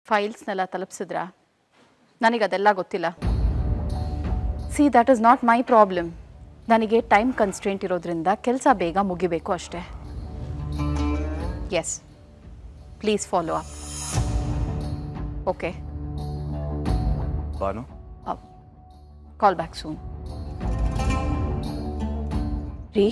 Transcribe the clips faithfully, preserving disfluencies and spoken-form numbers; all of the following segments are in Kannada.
ಫೈಲ್ಸ್ನೆಲ್ಲ ತಲುಪಿಸಿದ್ರಾ? ನನಗದೆಲ್ಲ ಗೊತ್ತಿಲ್ಲ. See that is not my problem. ನನಗೆ ಟೈಮ್ ಕನ್ಸ್ಟ್ರೇಂಟ್ ಇರೋದ್ರಿಂದ ಕೆಲಸ ಬೇಗ ಮುಗಿಬೇಕು ಅಷ್ಟೇ. Yes, please follow up. Okay Banu, call back soon. ರೀ,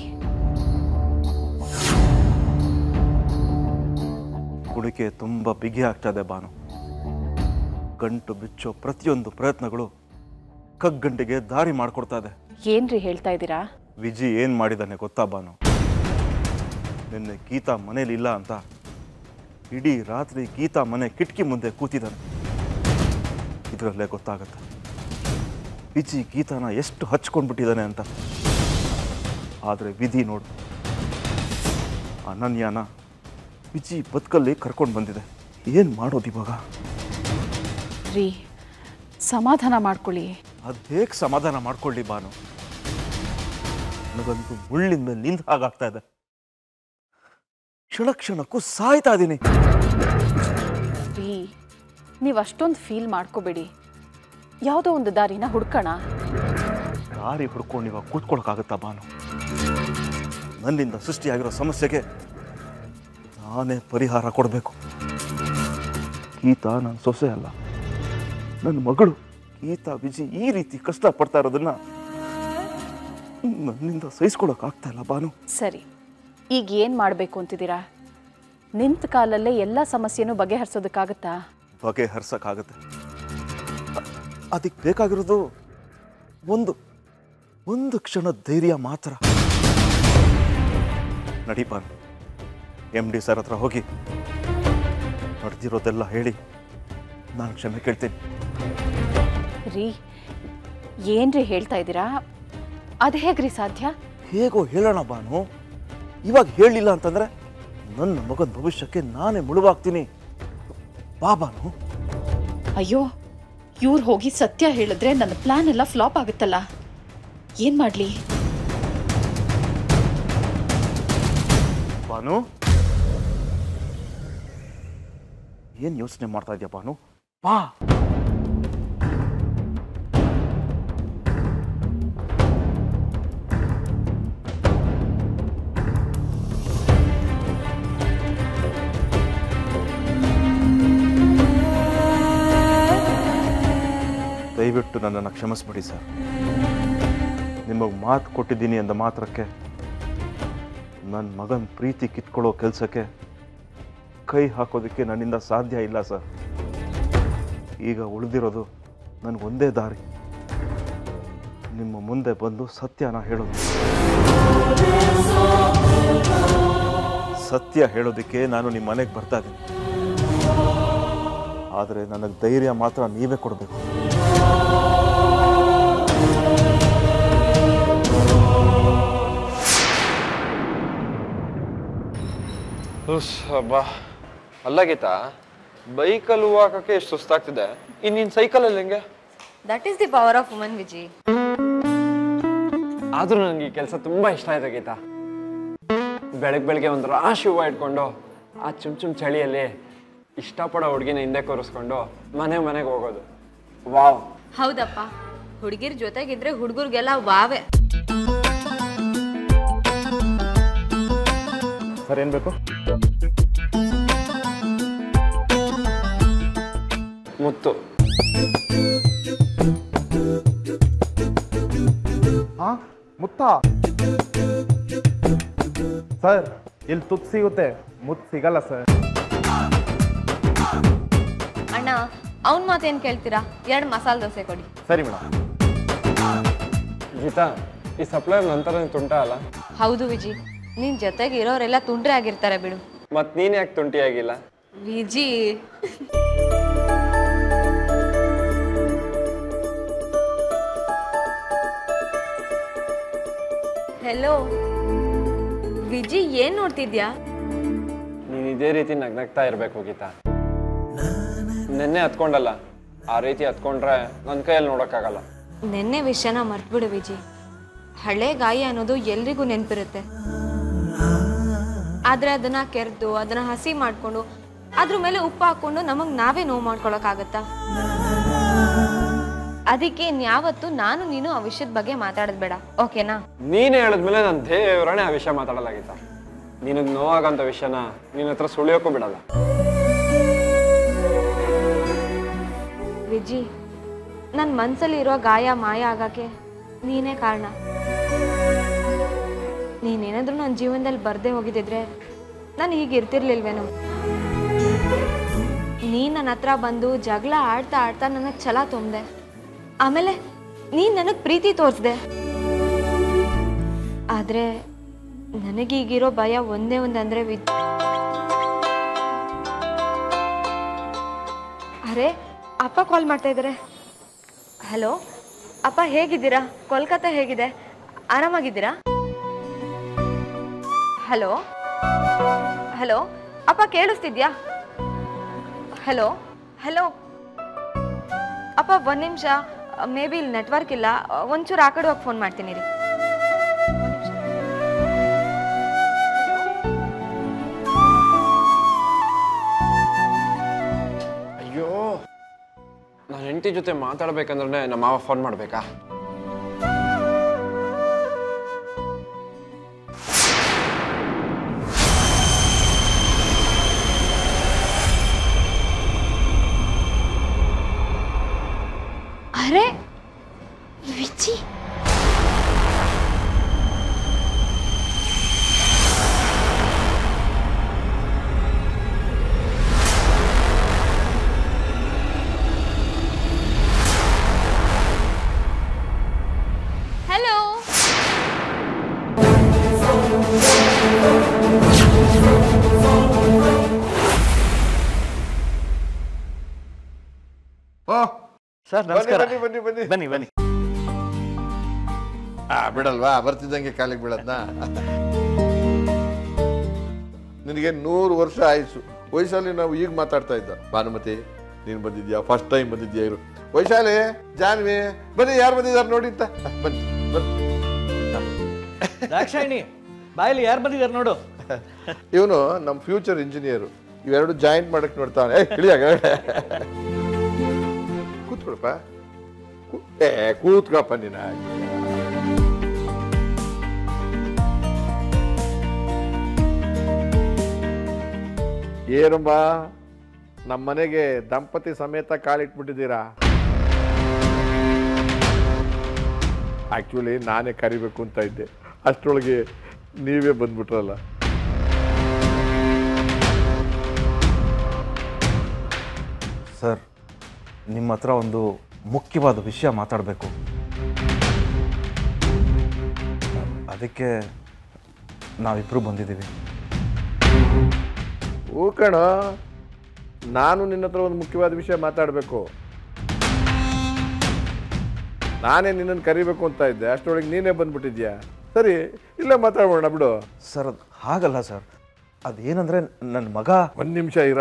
ಕುಡಿಕೆ ತುಂಬ ಬಿಗಿ ಆಗ್ತದೆ ಬಾನು. ಗಂಟು ಬಿಚ್ಚೋ ಪ್ರತಿಯೊಂದು ಪ್ರಯತ್ನಗಳು ಕಗ್ಗಂಟಿಗೆ ದಾರಿ ಮಾಡಿಕೊಡ್ತಾ ಇದೆ. ಏನ್ರಿ ಹೇಳ್ತಾ ಇದ್ದೀರಾ? ವಿಜಿ ಏನು ಮಾಡಿದ್ದಾನೆ ಗೊತ್ತಾ ಬಾನು? ನಿನ್ನೆ ಗೀತಾ ಮನೇಲಿ ಇಲ್ಲ ಅಂತ ಇಡೀ ರಾತ್ರಿ ಗೀತಾ ಮನೆ ಕಿಟಕಿ ಮುಂದೆ ಕೂತಿದ್ದಾನೆ. ಇದರಲ್ಲೇ ಗೊತ್ತಾಗತ್ತೆ ವಿಜಿ ಗೀತಾನ ಎಷ್ಟು ಹಚ್ಕೊಂಡ್ಬಿಟ್ಟಿದ್ದಾನೆ ಅಂತ. ಆದರೆ ವಿಧಿ ನೋಡು, ಅನನ್ಯಾನ ವಿಜಿ ಬದುಕಲ್ಲಿ ಕರ್ಕೊಂಡು ಬಂದಿದೆ. ಏನು ಮಾಡೋದು ಇವಾಗ? ರೀ, ಸಮಾಧಾನ ಮಾಡ್ಕೊಳ್ಳಿ. ಅದು ಹೇಗೆ ಸಮಾಧಾನ ಮಾಡ್ಕೊಳ್ಳಿ ಬಾನು? ನನಗಂತೂ ಮುಳ್ಳಿನ ಮೇಲೆ ನಿಂತ ಹಾಗಾಗ್ತಾ ಇದೆ. ಕ್ಷಣ ಕ್ಷಣಕ್ಕೂ ಸಾಯ್ತಾ ಇದ್ದೀನಿ. ರೀ, ನೀವು ಅಷ್ಟೊಂದು ಫೀಲ್ ಮಾಡ್ಕೋಬೇಡಿ. ಯಾವುದೋ ಒಂದು ದಾರಿನ ಹುಡ್ಕೋಣ. ದಾರಿ ಹುಡ್ಕೊಂಡು ಇವಾಗ ಕೂತ್ಕೊಳಕ್ಕಾಗತ್ತಾ ಬಾನು? ನನ್ನಿಂದ ಸೃಷ್ಟಿಯಾಗಿರೋ ಸಮಸ್ಯೆಗೆ ನಾನೇ ಪರಿಹಾರ ಕೊಡಬೇಕು. ಗೀತಾ ನನ್ನ ಸೊಸೆ ಅಲ್ಲ, ನನ್ನ ಮಗಳು. ಗೀತಾ ವಿಜಿ ಈ ರೀತಿ ಕಷ್ಟ ಪಡ್ತಾ ಇರೋದನ್ನ ನನ್ನಿಂದ ಸಹಿಸ್ಕೊಳಕ್ಕಾಗ್ತಾ ಇಲ್ಲ ಬಾನು. ಸರಿ, ಈಗ ಏನು ಮಾಡಬೇಕು ಅಂತಿದ್ದೀರಾ? ನಿಂತ ಕಾಲಲ್ಲೇ ಎಲ್ಲ ಸಮಸ್ಯೆನೂ ಬಗೆಹರಿಸೋದಕ್ಕಾಗತ್ತಾ? ಬಗೆಹರಿಸಕ್ಕಾಗತ್ತೆ. ಅದಕ್ಕೆ ಬೇಕಾಗಿರೋದು ಒಂದು ಒಂದು ಕ್ಷಣ ಧೈರ್ಯ ಮಾತ್ರ. ನಡಿ ಬಾನು, ಎಮ್ ಡಿ ಸರ್ ಹತ್ರ ಹೋಗಿ ನಡೆದಿರೋದೆಲ್ಲ ಹೇಳಿ ನಾನು ಕ್ಷಮೆ ಕೇಳ್ತೀನಿ. ರೀ, ಏನ್ರಿ ಹೇಳ್ತಾ ಇದ್ದೀರಾ? ಅದು ಹೇಗ್ರಿ ಸಾಧ್ಯ? ಹೇಗೋ ಹೇಳೋಣ ಬಾನು. ಇವಾಗ ಹೇಳಿಲ್ಲ ಅಂತಂದ್ರೆ ನನ್ನ ಮಗನ ಭವಿಷ್ಯಕ್ಕೆ ನಾನೇ ಮುಳುವಾಗ್ತೀನಿ. ಬಾ ಬಾನು. ಅಯ್ಯೋ, ಇವ್ರು ಹೋಗಿ ಸತ್ಯ ಹೇಳಿದ್ರೆ ನನ್ನ ಪ್ಲಾನ್ ಎಲ್ಲ ಫ್ಲಾಪ್ ಆಗುತ್ತಲ್ಲ. ಏನ್ ಮಾಡ್ಲಿ? ಬಾನು, ಏನ್ ಯೋಚನೆ ಮಾಡ್ತಾ ಇದೆಯಾ ಬಾನು? ಬಾ. ದಯವಿಟ್ಟು ನನ್ನನ್ನು ಕ್ಷಮಿಸ್ಬಿಡಿ ಸರ್. ನಿಮಗೆ ಮಾತು ಕೊಟ್ಟಿದ್ದೀನಿ ಅಂದ ಮಾತ್ರಕ್ಕೆ ನನ್ನ ಮಗನ ಪ್ರೀತಿ ಕಿತ್ಕೊಳ್ಳೋ ಕೆಲಸಕ್ಕೆ ಕೈ ಹಾಕೋದಕ್ಕೆ ನನ್ನಿಂದ ಸಾಧ್ಯ ಇಲ್ಲ ಸರ್. ಈಗ ಉಳಿದಿರೋದು ನನಗೊಂದೇ ದಾರಿ, ನಿಮ್ಮ ಮುಂದೆ ಬಂದು ಸತ್ಯನ ಹೇಳೋದು. ಸತ್ಯ ಹೇಳೋದಕ್ಕೆ ನಾನು ನಿಮ್ಮ ಮನೆಗೆ ಬರ್ತಾ ಇದ್ದೀನಿ. ಆದರೆ ನನಗೆ ಧೈರ್ಯ ಮಾತ್ರ ನೀವೇ ಕೊಡಬೇಕು. ಬಾ, ಅಲ್ಲ ಗೀತಾ, ಬೈಕಲ್ಲಿ ಹೋಗಕ್ಕೆ ಎಷ್ಟು ಸುಸ್ತಾಗ್ತಿದೆ, ಇನ್ನಿನ್ ಸೈಕಲಲ್ಲಿ ಹೆಂಗೆ? That is the power of woman Viji. ಆದ್ರೂ ನನಗೆ ಈ ಕೆಲಸ ತುಂಬಾ ಇಷ್ಟ ಆಯ್ತು ಗೀತಾ. ಬೆಳಗ್ಗೆ ಬೆಳಗ್ಗೆ ಒಂದು ರಾಶಿ ಹೂವು ಇಟ್ಕೊಂಡು ಆ ಚುಮ್ ಚುಮ್ ಚಳಿಯಲ್ಲಿ ಇಷ್ಟಪಡೋ ಹುಡುಗಿನ ಹಿಂದೆ ಕೂರಿಸ್ಕೊಂಡು ಮನೆ ಮನೆಗೆ ಹೋಗೋದು, ವಾವ್. ಹೌದಪ್ಪ, ಹುಡುಗಿರ್ ಜೊತೆಗಿದ್ರೆ ಹುಡುಗರಿಗೆಲ್ಲ ವಾವೆ. ಸರ್, ಏನ್ ಬೇಕು? ಮುತ್ತು. ಹಾ, ಮುತ್ತ ಸರ್? ಇಲ್ಲಿ ತುತ್ತು ಸಿಗುತ್ತೆ, ಮುತ್ತು ಸಿಗಲ್ಲ ಸರ್. ಅಣ್ಣ, ಅವನ್ ಮಾತೇನ್ ಕೇಳ್ತೀರಾ? ಎರಡು ಮಸಾಲೆ ದೋಸೆ ಕೊಡಿ. ಸರಿ ಮೇಡಮ್. ಗೀತಾ, ಈ ಸಪ್ಲೈರ್ ನಂತರ ತುಂಟ ಅಲ್ಲ? ಹೌದು ವಿಜಿ, ನಿನ್ ಜೊತೆಗೆ ಇರೋರೆಲ್ಲ ತುಂಡ್ರೆ ಆಗಿರ್ತಾರೆ ಬಿಡು. ಮತ್ ನೀನ್ ಯಾಕೆ ತುಂಟಿ ಆಗಿಲ್ಲ? ವಿಜಿ, ಹೆಲೋ ವಿಜಿ, ಏನ್ ನೋಡ್ತಿದ್ಯಾ? ನೀನ್ ಇದೇ ರೀತಿ ನಗ್ನಗ್ತಾ ಇರ್ಬೇಕು ಗೀತಾ. ನೆನ್ನೆ ಹತ್ಕೊಂಡಲ್ಲ, ಆ ರೀತಿ ಹತ್ಕೊಂಡ್ರೆ ನನ್ನ ಕೈಯಲ್ಲಿ ನೋಡೋಕ್ಕಾಗಲ್ಲ. ನೆನ್ನೆ ವಿಷಯನ ಮರ್ತ್ಬಿಡು ವಿಜಿ. ಹಳೆ ಗಾಯ ಅನ್ನೋದು ಎಲ್ರಿಗೂ ನೆನಪಿರುತ್ತೆ. ಆದ್ರೆ ಅದನ್ನ ಕೆರೆದು ಅದನ್ನ ಹಸಿ ಮಾಡ್ಕೊಂಡು ಅದ್ರ ಮೇಲೆ ಉಪ್ಪು ಹಾಕೊಂಡು ನಮಗ್ ನಾವೇ ನೋವು ಮಾಡ್ಕೊಳಕ್ಕಾಗತ್ತಾ? ಅದಕ್ಕೆ ಇನ್ಯಾವತ್ತು ನಾನು ನೀನು ಆ ವಿಷಯದ ಬಗ್ಗೆ ಮಾತಾಡೋದ್ ಬೇಡ, ಓಕೆನಾ? ನೀನೇ ಹೇಳಿದ್ಮೇಲೆ ನಾನು ದೇವರೇ ಆ ವಿಷಯ ಮಾತಾಡಲಾಗಿತ್ತ. ನಿನಗೆ ನೋವಾಗಂತ ವಿಷಯನ ನಿನ್ನ ಹತ್ರ ಸುಳಿಯೋಕ್ಕೂ ಬಿಡಲ್ಲ. ವಿಜಿ, ನನ್ನ ಮನ್ಸಲ್ಲಿ ಇರೋ ಗಾಯ ಮಾಯ ಆಗಕ್ಕೆ ನೀನೇ ಕಾರಣ. ನೀನೇನಾದ್ರೂ ನನ್ನ ಜೀವನದಲ್ಲಿ ಬರ್ದೇ ಹೋಗಿದ್ದಿದ್ರೆ ನಾನು ಹೀಗೆ ಇರ್ತಿರ್ಲಿಲ್ವೇನೋ. ನೀನು ನನ್ನ ಹತ್ರ ಬಂದು ಜಗಳ ಆಡ್ತಾ ಆಡ್ತಾ ನನಗೆ ಛಲ ತುಂಬಿದೆ. ಆಮೇಲೆ ನೀನು ನನಗೆ ಪ್ರೀತಿ ತೋರಿಸ್ದೆ. ಆದರೆ ನನಗೀಗಿರೋ ಭಯ ಒಂದೇ ಒಂದಂದ್ರೆ ವಿಜ್ ಅರೆ ಅಪ್ಪ ಕಾಲ್ ಮಾಡ್ತಾ ಇದ್ದಾರೆ. ಹಲೋ ಅಪ್ಪ, ಹೇಗಿದ್ದೀರಾ? ಕೋಲ್ಕತ್ತಾ ಹೇಗಿದೆ? ಆರಾಮಾಗಿದ್ದೀರಾ? ಹಲೋ ಹಲೋ ಅಪ್ಪ, ಕೇಳಿಸ್ತಿದ್ಯಾ? ಹಲೋ ಹಲೋ ಅಪ್ಪ, ಒಂದು ನಿಮಿಷ, ಮೇ ಬಿ ಇಲ್ಲಿ ನೆಟ್ವರ್ಕ್ ಇಲ್ಲ, ಒಂಚೂರು ಆ ಕಡೆ ಹೋಗಿ ಫೋನ್ ಮಾಡ್ತೀನಿ ರೀ. ಅಯ್ಯೋ, ನಾನು ಹೆಂಡತಿ ಜೊತೆ ಮಾತಾಡ್ಬೇಕಂದ್ರೆ ನಮ್ಮ ಮಾವ ಫೋನ್ ಮಾಡ್ಬೇಕಾ? ಅರೆ ವಿಜಿ, ಹಲೋ. ಸರ್ ನಮಸ್ಕಾರ. ಬನ್ನಿ ಬನ್ನಿ ಬನ್ನಿ ಬನ್ನಿ ಬನ್ನಿ. ಆ ಬಿಡಲ್ವಾ, ಬರ್ತಿದ್ದಂಗೆ ಕಾಲಿಗೆ ಬೀಳದ್ನ. ನಿನಗೆ ನೂರು ವರ್ಷ ಆಯ್ಸು. ವಯಸ್ಸಲ್ಲಿ ನಾವು ಈಗ ಮಾತಾಡ್ತಾ ಇದ್ದ. ಭಾನುಮತಿ ನೀನು ಬಂದಿದ್ಯಾ? ಫಸ್ಟ್ ಟೈಮ್ ಬಂದಿದ್ಯಾ? ಇರು. ವೈಶಾಲಿ, ಜಾನ್ವಿ, ಬನ್ನಿ, ಯಾರು ಬಂದಿದ್ದಾರೆ ನೋಡಿ ಅಂತ. ಬನ್ನಿ ಬನ್ನಿ. ದಾಕ್ಷಾಯಿಣಿ, ಬಾಯಲ್ಲಿ ಯಾರು ಬಂದಿದ್ದಾರೆ ನೋಡು. ಇವನು ನಮ್ಮ ಫ್ಯೂಚರ್ ಇಂಜಿನಿಯರು. ಇವೆರಡು ಜಾಯಿಂಟ್ ಮಾಡಕ್ ನೋಡ್ತಾನೆ. ಇಳಿಯಾಗ ಕೂತ್ಕೊಳಪ್ಪ. ಏ ಕೂತ್ಕೊಳಪ್ಪ ನೀನ. ಏನಮ್ಮ, ನಮ್ಮ ಮನೆಗೆ ದಂಪತಿ ಸಮೇತ ಕಾಲಿಟ್ಬಿಟ್ಟಿದ್ದೀರಾ? ಆಕ್ಚುಲಿ ನಾನೇ ಕರಿಬೇಕು ಅಂತ ಇದ್ದೆ, ಅಷ್ಟರೊಳಗೆ ನೀವೇ ಬಂದ್ಬಿಟ್ರಲ್ಲ. ಸರ್, ನಿಮ್ಮ ಹತ್ರ ಒಂದು ಮುಖ್ಯವಾದ ವಿಷಯ ಮಾತಾಡಬೇಕು. ಅದಕ್ಕೆ ನಾವಿಬ್ಬರು ಬಂದಿದ್ದೀವಿ. ಓ ಕಣ, ನಾನು ನಿನ್ನ ಹತ್ರ ಒಂದು ಮುಖ್ಯವಾದ ವಿಷಯ ಮಾತಾಡಬೇಕು. ನಾನೇ ನಿನ್ನನ್ನು ಕರಿಬೇಕು ಅಂತ ಇದ್ದೆ, ಅಷ್ಟರೊಳಗೆ ನೀನೇ ಬಂದ್ಬಿಟ್ಟಿದ್ಯಾ. ಸರಿ, ಇಲ್ಲೇ ಮಾತಾಡೋಣ ಬಿಡು. ಸರ್, ಅದು ಹಾಗಲ್ಲ ಸರ್. ಅದೇನಂದರೆ ನನ್ನ ಮಗ. ಒಂದು ನಿಮಿಷ ಇರ.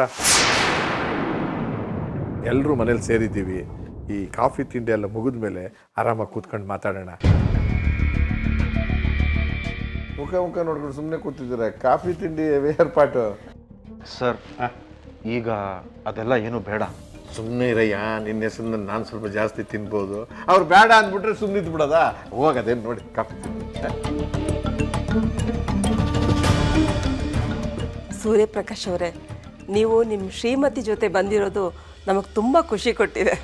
ಎಲ್ಲರೂ ಮನೇಲಿ ಸೇರಿದ್ದೀವಿ. ಈ ಕಾಫಿ ತಿಂಡಿ ಎಲ್ಲ ಮುಗಿದ ಮೇಲೆ ಆರಾಮಾಗಿ ಕೂತ್ಕೊಂಡು ಮಾತಾಡೋಣ. ಮುಖ ಮುಖ ನೋಡ್ಕೊಂಡು ಸುಮ್ಮನೆ ಕೂತಿದ್ದೀರ. ಕಾಫಿ ತಿಂಡಿ ಏರ್ಪಾಟು. ಸರ್, ಈಗ ಅದೆಲ್ಲ ಏನು ಬೇಡ. ಸುಮ್ಮನೆ ಇರಯ್ಯ, ನಿನ್ನ ಹೆಸರನ್ನ ನಾನು ಸ್ವಲ್ಪ ಜಾಸ್ತಿ ತಿನ್ಬೋದು. ಅವ್ರು ಬೇಡ ಅಂದ್ಬಿಟ್ರೆ ಸುಮ್ಮನೆ ಇದ್ದು ಬಿಡೋದ? ಹೋಗೋದೇನು ನೋಡಿ, ಕಾಫಿ ತಿಂಡಿ. ಸೂರ್ಯಪ್ರಕಾಶ್ ಅವರೇ, ನೀವು ನಿಮ್ಮ ಶ್ರೀಮತಿ ಜೊತೆ ಬಂದಿರೋದು ನಮಗೆ ತುಂಬ ಖುಷಿ ಕೊಟ್ಟಿದೆ.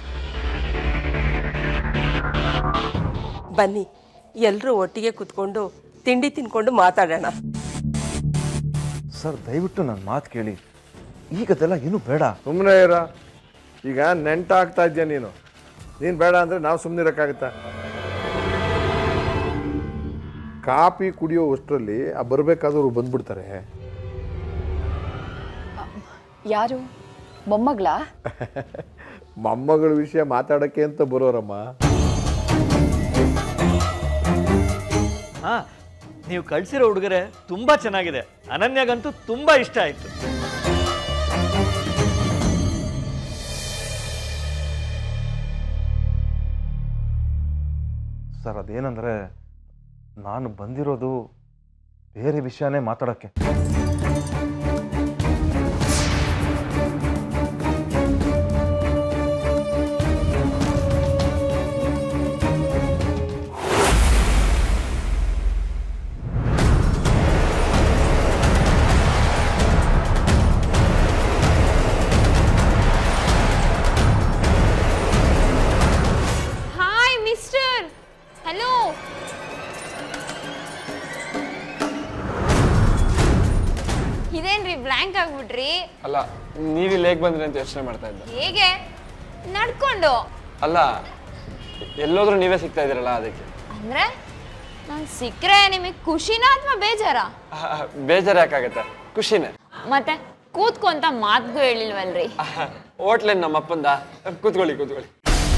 ಬನ್ನಿ, ಎಲ್ಲರೂ ಒಟ್ಟಿಗೆ ಕೂತ್ಕೊಂಡು ತಿಂಡಿ ತಿನ್ಕೊಂಡು ಮಾತಾಡೋಣ. ಸರ್, ದಯವಿಟ್ಟು ನನ್ನ ಮಾತು ಕೇಳಿ. ಈಗ ಅದೆಲ್ಲ ಏನು ಬೇಡ. ಸುಮ್ಮನೆ ಇರ. ಈಗ ನೆಂಟ ಆಗ್ತಾ ಇದ್ಯಾ ನೀನು. ನೀನು ಬೇಡ ಅಂದರೆ ನಾವು ಸುಮ್ಮನೆ ಇರೋಕ್ಕಾಗತ್ತಾ? ಕಾಫಿ ಕುಡಿಯೋ ಅಷ್ಟರಲ್ಲಿ ಆ ಬರಬೇಕಾದವರು ಬಂದ್ಬಿಡ್ತಾರೆ. ಯಾರು? ಮೊಮ್ಮಗಳ? ಮೊಮ್ಮಗಳ ವಿಷಯ ಮಾತಾಡೋಕ್ಕೆ ಅಂತ ಬರೋರಮ್ಮ. ಹಾ, ನೀವು ಕಳಿಸಿರೋ ಹುಡುಗರೆ ತುಂಬಾ ಚೆನ್ನಾಗಿದೆ. ಅನನ್ಯಾಗಂತೂ ತುಂಬಾ ಇಷ್ಟ ಆಯ್ತು. ಸರ್, ಅದೇನಂದರೆ ನಾನು ಬಂದಿರೋದು ಬೇರೆ ವಿಷಯನೇ ಮಾತಾಡೋಕ್ಕೆ. ಇದೇನ್ರಿ ಬ್ಲ್ಯಾಂಕ್ ಆಗ್ಬಿಟ್ರಿ? ಅಲ್ಲ ನೀವಿಲ್ಲಿ ಹೇಗೆ ಬಂದ್ರಿ ಅಂತ ಯೋಚನೆ ಮಾಡ್ತಾ ಇದ್ದೆ. ಹೇಗೆ? ನಡ್ಕೊಂಡು. ಅಲ್ಲ ಎಲ್ಲೋದ್ರೂ ನೀವೇ ಸಿಗ್ತಾ ಇದ್ದೀರಲ್ಲ ಅದಕ್ಕೆ. ಅಂದ್ರೆ ನಾನು ಸಿಕ್ಕರೆ ನಿಮಗೆ ಖುಷಿನಾ ಅಥವಾ ಬೇಜಾರಾ? ಬೇಜಾರು ಯಾಕಾಗತ್ತೆ, ಖುಷಿನೇ. ಮತ್ತೆ ಕೂತ್ಕೊಂತ ಮಾತ್ಗೂ ಹೇಳಿಲ್ವಲ್ರಿ? ಹೋಟ್ಲೇನು ನಮ್ಮ ಅಪ್ಪಂದ. ಕೂತ್ಕೊಳ್ಳಿ ಕೂತ್ಕೊಳ್ಳಿ.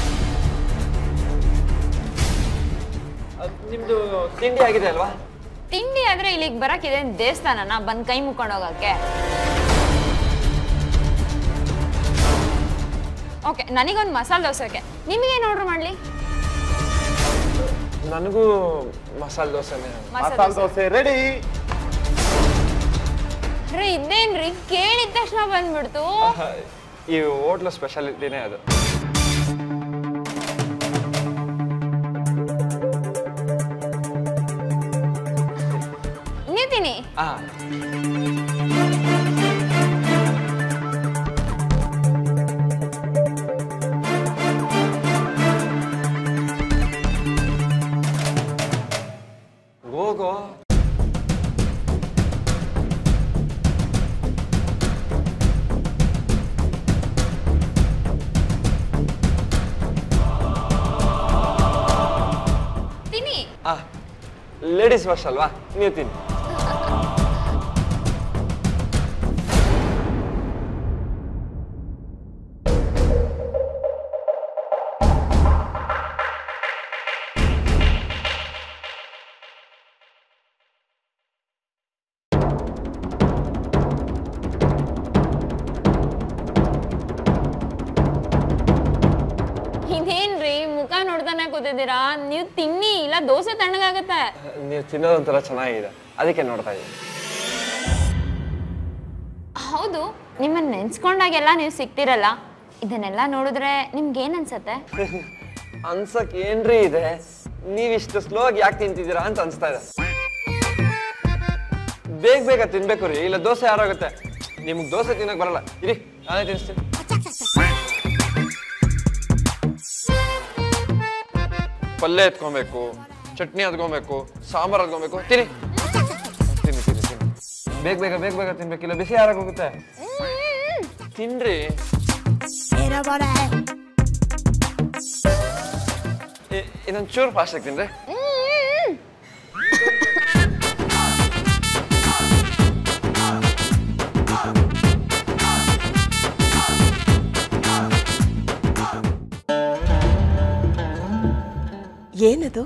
ನಿಮ್ದು ತಿಂಡಿ ಆಗಿದೆ ಅಲ್ವಾ? ತಿಂಡಿ ಆದ್ರೆ ಇಲ್ಲಿಗೆ ಬರಕ್ಕಿದೆ ದೇವಸ್ಥಾನನ ಬಂದ್ ಕೈ ಮುಕ್ಕೊಂಡು ಹೋಗಕ್ಕೆ. ಓಕೆ, ನನಗೊಂದು ಮಸಾಲೆ ದೋಸೆಗೆ. ನಿಮಗೇನು ಆರ್ಡರ್ ಮಾಡ್ಲಿ? ನನಗೂ ಮಸಾಲೆ ದೋಸೆನೇ. ಮಸಾಲೆ ದೋಸೆ ರೆಡಿ. ರೀ ಇದೇನ್ರಿ ಕೇಳಿದ ತಕ್ಷಣ ಬಂದ್ಬಿಡ್ತು. ಈ ಹೋಟ್ಲು ಸ್ಪೆಷಾಲಿಟಿನೇ ಅದು. ನೀತೀನಿ ಹೋಗೋ. ತಿನ್ನಿ. ಆ ಲೇಡೀಸ್ ಫಸ್ಟ್ ಅಲ್ವಾ, ನೀವು ತಿನ್ನಿ. ಇದೇನ್ರಿ ಮುಖ ನೋಡ್ತಾನೆ ಕೂತಿದ್ದೀರಾ? ನೀವು ತಿನ್ನಿ, ಇಲ್ಲ ದೋಸೆ ತಣ್ಣಗಾಗತ್ತೆ. ನೀವು ತಿನ್ನೋದೊಂಥರ ಚೆನ್ನಾಗಿದೆ, ಅದಕ್ಕೆ ನೋಡ್ತಾ ಇದ್ದೀನಿ. ಹೌದು, ನಿಮ್ಮನ್ನ ನೆನ್ಸ್ಕೊಂಡಾಗೆಲ್ಲ ನೀವು ಸಿಗ್ತಿರಲ್ಲ, ಇದನ್ನೆಲ್ಲ ನೋಡಿದ್ರೆ ನಿಮ್ಗೇನ್ ಅನ್ಸತ್ತೆ? ಅನ್ಸಕ್ ಏನ್ರಿ ಇದೆ, ನೀವಿಷ್ಟು ಸ್ಲೋ ಆಗಿ ಯಾಕೆ ತಿಂತಿದ್ದೀರಾ ಅಂತ ಅನ್ಸ್ತಾ ಇದೆ. ಬೇಗ ಬೇಗ ತಿನ್ಬೇಕು ರೀ, ಇಲ್ಲ ದೋಸೆ ಯಾರಾಗುತ್ತೆ. ನಿಮ್ಗೆ ದೋಸೆ ತಿನ್ನಕ್ ಬರಲ್ಲ, ಇರಿ ನಾನೇ ತಿನ್ನಿಸ್ತೀನಿ. ಪಲ್ಯ ಎತ್ಕೊಬೇಕು, ಚಟ್ನಿ ಹತ್ಕೊಬೇಕು, ಸಾಂಬಾರ್ ಹತ್ಕೊಬೇಕು. ತಿನ್ನಿ ತಿನ್ನಿ ತಿನ್ನಿ ತಿನ್ನಿ ಬೇಗ ಬೇಗ ಬೇಗ ಬೇಗ ತಿನ್ಬೇಕಿಲ್ಲ ಬಿಸಿ ಯಾರಾಗೋಗುತ್ತೆ. ತಿನ್ರಿ. ಇನ್ನೊಂದು ಚೂರು ಫಾಸ್ಟ್ ಆಗಿ ತಿನ್ರಿ. ಏನದು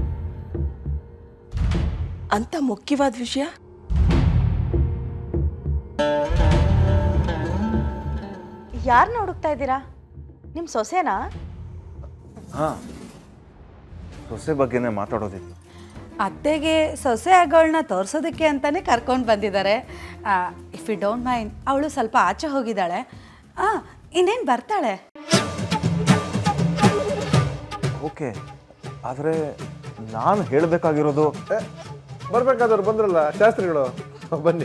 ಅಂತ ಮುಖ್ಯವಾದ ವಿಷಯ? ಯಾರನ್ನ ಹುಡುಕ್ತಾ ಇದ್ದೀರಾ? ನಿಮ್ಮ ಸೊಸೆನಾ? ಹಾಂ, ಸೊಸೆ ಬಗ್ಗೆನೇ ಮಾತಾಡೋದಿತ್ತು. ಅತ್ತೆಗೆ ಸೊಸೆ ಆಗೋಳನ್ನ ತೋರಿಸೋದಕ್ಕೆ ಅಂತಲೇ ಕರ್ಕೊಂಡು ಬಂದಿದ್ದಾರೆ. ಇಫ್ ಯು ಡೋಂಟ್ ಮೈಂಡ್, ಅವಳು ಸ್ವಲ್ಪ ಆಚೆ ಹೋಗಿದ್ದಾಳೆ. ಹಾಂ, ಇನ್ನೇನು ಬರ್ತಾಳೆ. ಓಕೆ, ಆದರೆ ನಾನು ಹೇಳಬೇಕಾಗಿರೋದು, ಬರ್ಬೇಕಾದವ್ರು ಬಂದ್ರಲ್ಲ ಶಾಸ್ತ್ರಿಗಳು, ಬನ್ನಿ.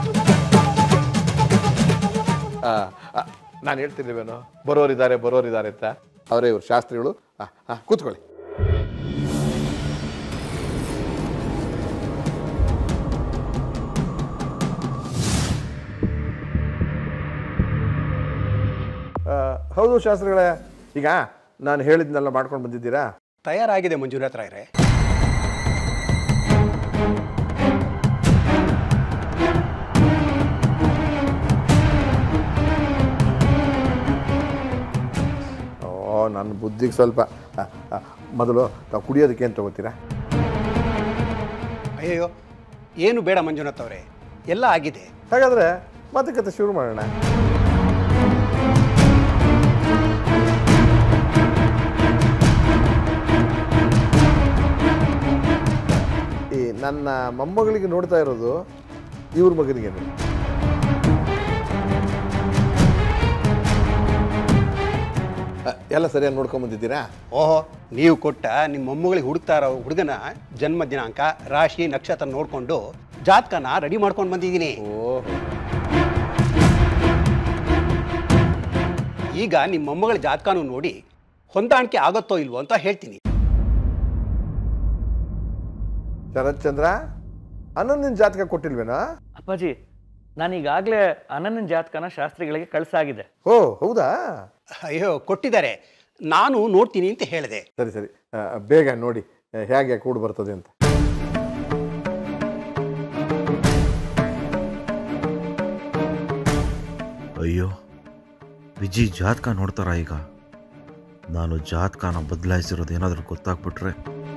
ನಾನು ಹೇಳ್ತಿದ್ದೀವೇನೋ ಬರೋರಿದ್ದಾರೆ ಬರೋರಿದ್ದಾರೆ ಅಂತ. ಅವರೇ ಇವರು ಶಾಸ್ತ್ರಿಗಳು. ಹಾಂ ಹಾಂ ಕೂತ್ಕೊಳ್ಳಿ. ಹೌದು ಶಾಸ್ತ್ರಿಗಳೇ, ಈಗ ನಾನು ಹೇಳಿದ್ನೆಲ್ಲ ಮಾಡ್ಕೊಂಡು ಬಂದಿದ್ದೀರಾ? ತಯಾರಾಗಿದೆ ಮಂಜುನಾಥ್ ರಾಯರೇ. ಓ, ನನ್ನ ಬುದ್ಧಿಗೆ ಸ್ವಲ್ಪ ಮೊದಲು ತಾವು ಕುಡಿಯೋದಕ್ಕೆ ಏನು ತಗೋತೀರಾ? ಅಯ್ಯೋ, ಏನು ಬೇಡ ಮಂಜುನಾಥ್ ಅವರೇ, ಎಲ್ಲ ಆಗಿದೆ. ಹಾಗಾದರೆ ಮಾತುಕತೆ ಶುರು ಮಾಡೋಣ. ಈ ನನ್ನ ಮೊಮ್ಮಗಳಿಗೆ ನೋಡ್ತಾ ಇರೋದು ಇವ್ರ ಮಗನಿಗೆ ಎಲ್ಲ ಸರಿಯಾಗಿ ನೋಡ್ಕೊಂಬಂದಿದ್ದೀರಾ? ಓಹೋ, ನೀವು ಕೊಟ್ಟ ನಿಮ್ಮ ಮೊಮ್ಮಗಳಿಗೆ ಹುಡುಕ್ತಾ ಇರೋ ಹುಡುಗನ ಜನ್ಮ ದಿನಾಂಕ, ರಾಶಿ, ನಕ್ಷತ್ರ ನೋಡಿಕೊಂಡು ಜಾತಕನ ರೆಡಿ ಮಾಡ್ಕೊಂಡು ಬಂದಿದ್ದೀನಿ. ಓಹೋ, ಈಗ ನಿಮ್ಮ ಮೊಮ್ಮಗಳ ಜಾತಕನೂ ನೋಡಿ ಹೊಂದಾಣಿಕೆ ಆಗುತ್ತೋ ಇಲ್ವೋ ಅಂತ ಹೇಳ್ತೀನಿ. ಶರತ್ ಚಂದ್ರ, ಅನಂದಿನ ಜಾತಕ ಕೊಟ್ಟಿಲ್ವೇನಾ? ಅಪ್ಪಾಜಿ, ನಾನೀಗಾಗಲೇ ಅನನ್ಯನ ಜಾತಕನ ಶಾಸ್ತ್ರಿಗಳಿಗೆ ಕಳಿಸಾಗಿದೆ. ಓ ಹೌದಾ? ಅಯ್ಯೋ ಕೊಟ್ಟಿದ್ದಾರೆ, ನಾನು ನೋಡ್ತೀನಿ ಅಂತ ಹೇಳಿದೆ. ಸರಿ ಸರಿ, ಬೇಗ ನೋಡಿ ಹೇಗೆ ಕೂಡು ಬರ್ತದೆ ಅಂತ. ಅಯ್ಯೋ, ವಿಜಿ ಜಾತಕ ನೋಡ್ತಾರ ಈಗ? ನಾನು ಜಾತಕನ ಬದಲಾಯಿಸಿರೋದು ಏನಾದರೂ ಗೊತ್ತಾಗ್ಬಿಟ್ರೆ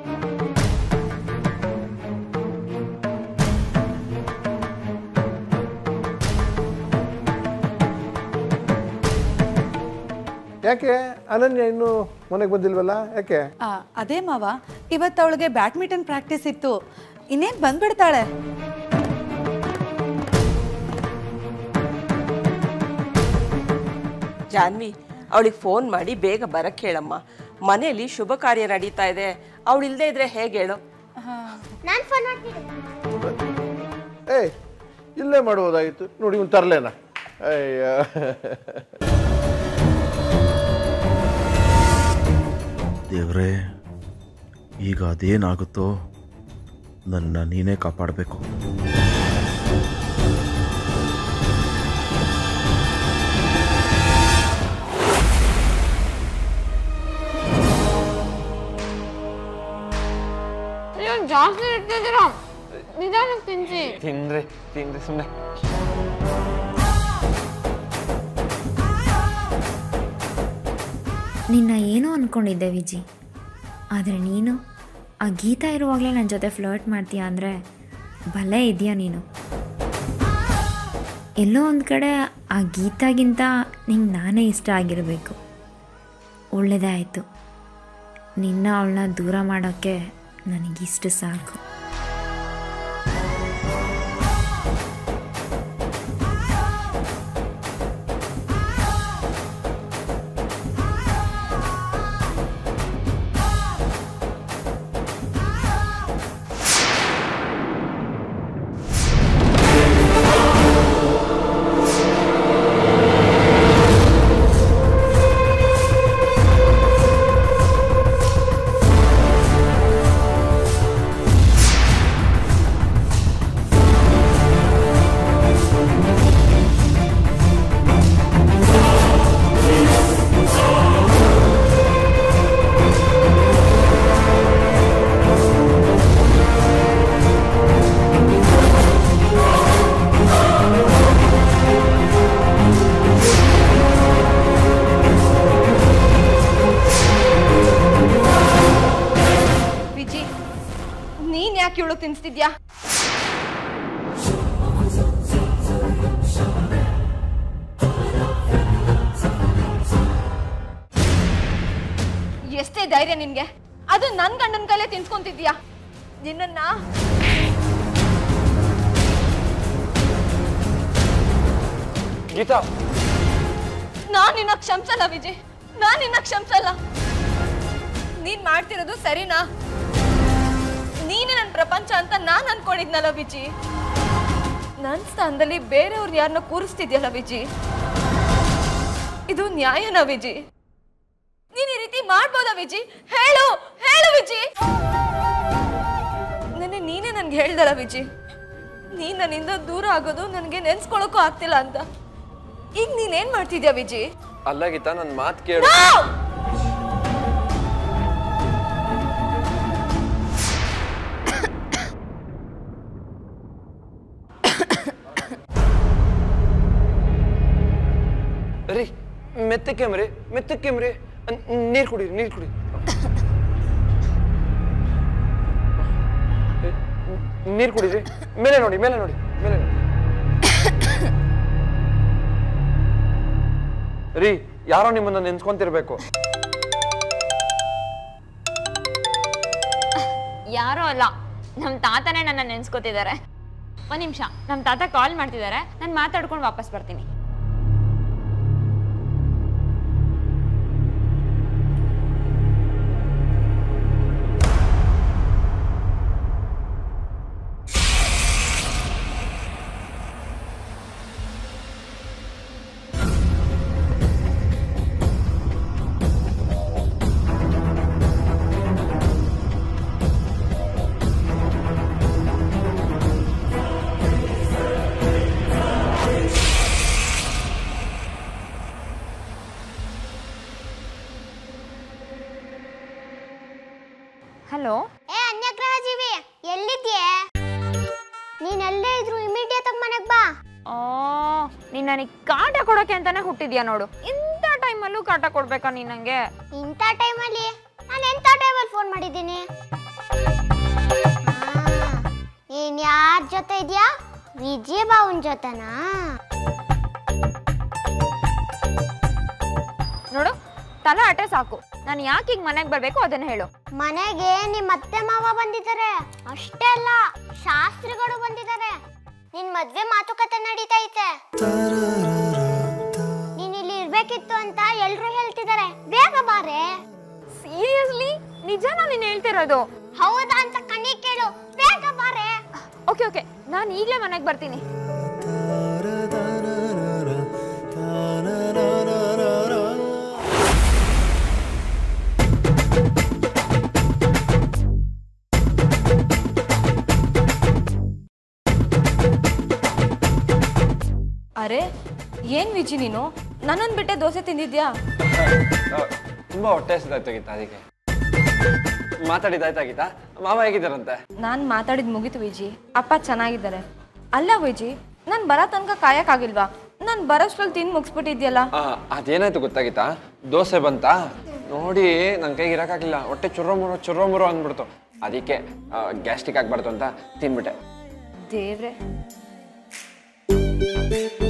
ಯಾಕೆ ಅನನ್ಯ ಇನ್ನೂ ಮನೆಗೆ ಬಂದಿಲ್ವಲ್ಲ? ಯಾಕೆ? ಆ, ಅದೇ ಮಾವ, ಇವತ್ತು ಅವಳಿಗೆ ಬ್ಯಾಡ್ಮಿಂಟನ್ ಪ್ರಾಕ್ಟೀಸ್ ಇತ್ತು, ಇನ್ನೇನು ಬಂದ್ಬಿಡ್ತಾಳೆ. ಜಾನ್ವಿ, ಅವಳಿಗೆ ಫೋನ್ ಮಾಡಿ ಬೇಗ ಬರಕ್ಕೆ ಹೇಳಮ್ಮ. ಮನೆಯಲ್ಲಿ ಶುಭ ಕಾರ್ಯ ನಡೀತಾ ಇದೆ, ಅವಳು ಇಲ್ಲದೆ ಇದ್ರೆ ಹೇಗೆ ಹೇಳು? ನಾನು ಫೋನ್ ಮಾಡ್ತೀನಿ. ಏಯ್, ಇಲ್ಲೇ ಮಾಡುವುದಾಗಿತ್ತು ನೋಡಿ, ಇವ್ನು ತರಲೇನ? ಅಯ್ಯ, ದೇವ್ರೇ, ಈಗ ಅದೇನಾಗುತ್ತೋ ನನ್ನ ನೀನೇ ಕಾಪಾಡಬೇಕು. ಜಾಸ್ತಿ ಇಡ್ತಿದ್ದೀರಾ, ನಿಧಾನಕ್ಕೆ ತಿನ್ಸಿ. ತಿನ್ರಿ ತಿನ್ರಿ ಸುಮ್ಮನೆ. ನಿನ್ನ ಏನೋ ಅಂದ್ಕೊಂಡಿದ್ದೆ ವಿಜಿ, ಆದರೆ ನೀನು ಆ ಗೀತಾ ಇರುವಾಗಲೇ ನನ್ನ ಜೊತೆ ಫ್ಲರ್ಟ್ ಮಾಡ್ತೀಯ ಅಂದರೆ ಭಲೇ ಇದೆಯಾ ನೀನು. ಎಲ್ಲೋ ಒಂದು ಕಡೆ ಆ ಗೀತಾಗಿಂತ ನಿಂಗೆ ನಾನೇ ಇಷ್ಟ ಆಗಿರಬೇಕು. ಒಳ್ಳೆಯದೇ ಆಯಿತು, ನಿನ್ನ ಅವಳನ್ನ ದೂರ ಮಾಡೋಕ್ಕೆ ನನಗಿಷ್ಟು ಸಾಕು. ತಿನ್ಸ್ತಿದ್ಯಾ? ಎಷ್ಟೇ ಧೈರ್ಯ ನಿನ್ಗೆ? ಅದು ನನ್ ಗಂಡನ ಕೈಲೇ ತಿನ್ಸ್ಕೊಂತಿದ್ಯಾ? ನಿನ್ನ ಗೀತಾ, ನಾನ್ ನಿನ್ನ ಕ್ಷಮಿಸಲ್ಲ ವಿಜಯ್, ನಾನ್ ನಿನ್ನ ಕ್ಷಮಿಸಲ್ಲ. ನೀನ್ ಮಾಡ್ತಿರೋದು ಸರಿನಾ? ನೀನೇ ನನ್ನ ಪ್ರಪಂಚ ಅಂತ ನಾನ್ ಅನ್ಕೊಂಡಿದ್ನಲ್ಲ ವಿಜಿ. ನನ್ ಸ್ಥಾನದಲ್ಲಿ ಬೇರೆಯವ್ರನ್ನ ಯಾರನ್ನ ಕೂರಿಸ್ತಿದ್ಯಲ್ಲ ವಿಜಿ, ಇದು ನ್ಯಾಯನಾ ವಿಜಿ? ನೀನ್ ಈ ರೀತಿ ಮಾಡ್ಬೋದಾ ವಿಜಿ? ಹೇಳು ಹೇಳು ವಿಜಿ. ನೆನ್ನೆ ನೀನೇ ನನ್ಗೆ ಹೇಳ್ದಲ್ಲ ವಿಜಿ, ನೀನ್ ನನ್ನಿಂದ ದೂರ ಆಗೋದು ನನ್ಗೆ ನೆನ್ಸ್ಕೊಳಕ್ಕೂ ಆಗ್ತಿಲ್ಲ ಅಂತ. ಈಗ ನೀನೇನ್ ಮಾಡ್ತಿದ್ಯಾ ವಿಜಿ? ಅಲ್ಲ ಗೀತಾ, ನನ್ ಮಾತು ಕೇಳು. ರೀ, ಮೆತ್ತಕ್ಕೆ ಮರಿ ಮೆತ್ತಕ್ಕೆ ಮರಿ ನೀರು ಕುಡಿ, ನೀರು ಕುಡಿ. ನೀರು ಕುಡಿರಿ. ಮೇಲೆ ನೋಡಿ, ಮೇಲೆ ನೋಡಿ, ಮೇಲೆ ನೋಡಿ. ರೀ, ಯಾರೋ ನಿಮ್ಮನ್ನ ನೆನ್ಸ್ಕೊಂತಿರ್ಬೇಕು. ಯಾರೋ ಅಲ್ಲ, ನಮ್ಮ ತಾತನೇ ನನ್ನ ನೆನ್ಸ್ಕೊತಿದ್ದಾರೆ. ಒಂದ್ ನಿಮಿಷ, ನಮ್ಮ ತಾತ ಕಾಲ್ ಮಾಡ್ತಿದ್ದಾರೆ, ನಾನು ಮಾತಾಡ್ಕೊಂಡು ವಾಪಸ್ ಬರ್ತೀನಿ. ನನಗೆ ಕಾಟ ಕೊಡೋಕೆ ಅಂತಾನೆ ಹುಟ್ಟಿದ್ಯಾ ನೋಡು. ಇಂಥ ಟೈಮಲ್ಲೂ ಕಾಟ ಕೊಡ್ಬೇಕಾ ನೀನ್ ನಂಗೆ? ಇಂಥ ಟೈಮಲ್ಲಿ ನಾನು ಎಂಥ ಟೈಮಲ್ಲಿ ಫೋನ್ ಮಾಡಿದ್ದೀನಿ? ನೀನ್ ಯಾರ ಜೊತೆ ಇದೆಯಾ? ವಿಜಯ ಬಾವನ್ ಜೊತೆನಾ? ನೋಡು ತಲೆ ಅಟೆ ಸಾಕು. ನಾನು ಯಾಕೆ ಈಗ ಮನೆಗೆ ಬರ್ಬೇಕು ಅದನ್ನ ಹೇಳು. ಮನೆಗೆ ನಿಮ್ಮ ಅತ್ತೆ ಮಾವ ಬಂದಿದ್ದಾರೆ. ಅಷ್ಟೇ ಅಲ್ಲ, ಶಾಸ್ತ್ರಿಗಳು ಬಂದಿದ್ದಾರೆ. ನಿನ್ ಮದ್ವೆ ಮಾತುಕತೆ ನಡೀತಾ ಐತೆ. ನೀನ್ ಇಲ್ಲಿ ಇರ್ಬೇಕಿತ್ತು ಅಂತ ಎಲ್ರು ಹೇಳ್ತಿದ್ದಾರೆ. ಬೇಗ ಬಾರೆ. ಸೀರಿಯಸ್ಲಿ ನಿಜನಾ ನೀನ್ ಹೇಳ್ತಿರೋದು? ಹೌದಾ ಅಂತ ಕಣ್ಣಿ ಕೇಳು. ಬೇಗ ಬಾರೆ. ಓಕೆ ಓಕೆ, ನಾನು ಈಗಲೇ ಮನೆಗೆ ಬರ್ತೀನಿ. ಅರೆ ಏನ್ ವಿಜಿ ನೀನು ನನ್ನನ್ನು ಬಿಟ್ಟೆ ದೋಸೆ ತಿಂದಿದ್ಯಾ? ತುಂಬಾ ಹೊಟ್ಟೆ ಹಸಿದಾಯ್ತು ಗೀತಾ, ಅದಕ್ಕೆ ಮಾತಾಡಿದಾಯ್ತಾ ಗೀತಾ? ಮಾವ ಹೇಗಿದ್ದಾರಂತೆ? ನಾನು ಮಾತಾಡಿದ್ ಮುಗೀತು ವಿಜಿ. ಅಪ್ಪ ಚೆನ್ನಾಗಿದ್ದಾರೆ. ಅಲ್ಲ ವಿಜಿ, ನಾನು ಬರೋ ತನಕ ಕಾಯಕ್ಕಾಗಿಲ್ವಾ? ನಾನು ಬರೋಷ್ಟ್ರಲ್ಲಿ ತಿಂದು ಮುಗಿಸ್ಬಿಟ್ಟಿದ್ಯಲ್ಲ. ಅದೇನಾಯ್ತು ಗೊತ್ತಾಗಿತ್ತಾ? ದೋಸೆ ಬಂತಾ ನೋಡಿ ನನ್ನ ಕೈಗೆ ಇರೋಕ್ಕಾಗಿಲ್ಲ. ಹೊಟ್ಟೆ ಚುರ್ರೋ ಮುರೋ ಚುರ್ರೋ ಮುರೋ ಅಂದ್ಬಿಡ್ತು. ಅದಕ್ಕೆ ಗ್ಯಾಸ್ಟ್ರಿಕ್ ಆಗ್ಬಾರ್ದು ಅಂತ ತಿನ್ಬಿಟ್ಟೆ. ದೇವ್ರೆ.